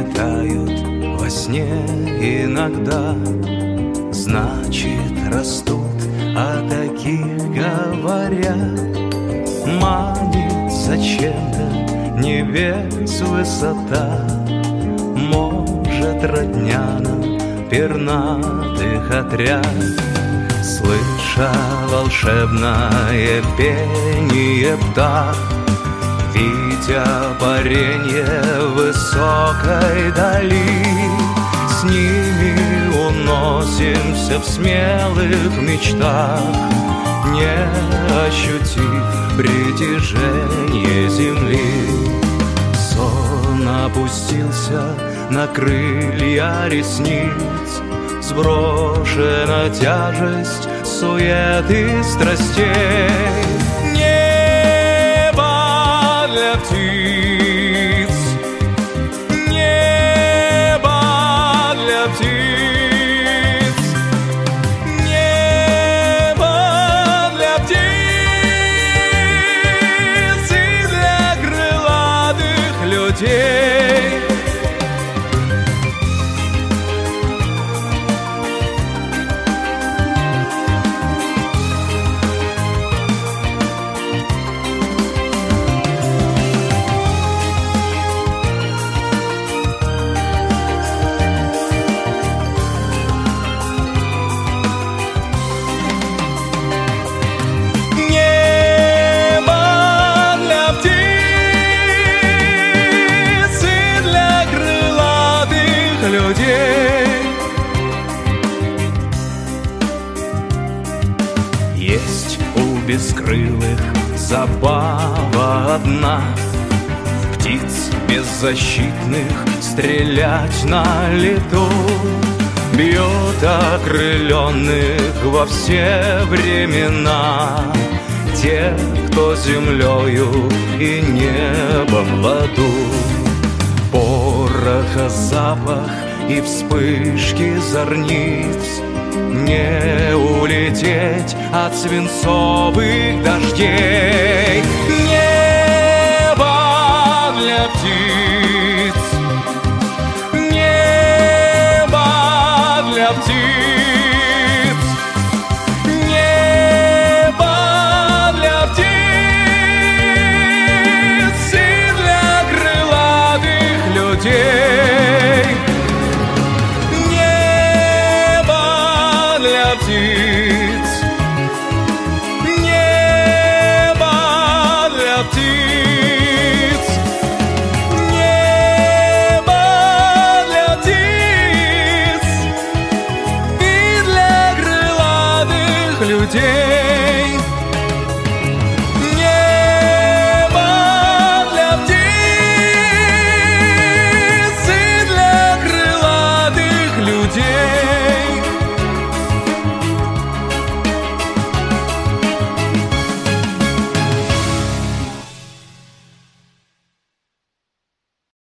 летают во сне иногда, значит, растут, а таких говорят. Манит зачем-то небес высота, может, родня нам пернатых отряд. Слыша волшебное пение птах, видя паренье высокой дали, с ними уносимся в смелых мечтах, не ощутив притяжение земли. Сон опустился на крылья ресниц, сброшена тяжесть сует и страстей. Небо для птиц, небо для птиц, небо для птиц и для крылатых людей. Есть у бескрылых забава одна, птиц беззащитных стрелять на лету, бьет окрыленных во все времена, тех, кто землею и небом в ладу. Пороха запах и вспышки зорниц, не улететь от свинцовых дождей. Небо для птиц, небо для птиц.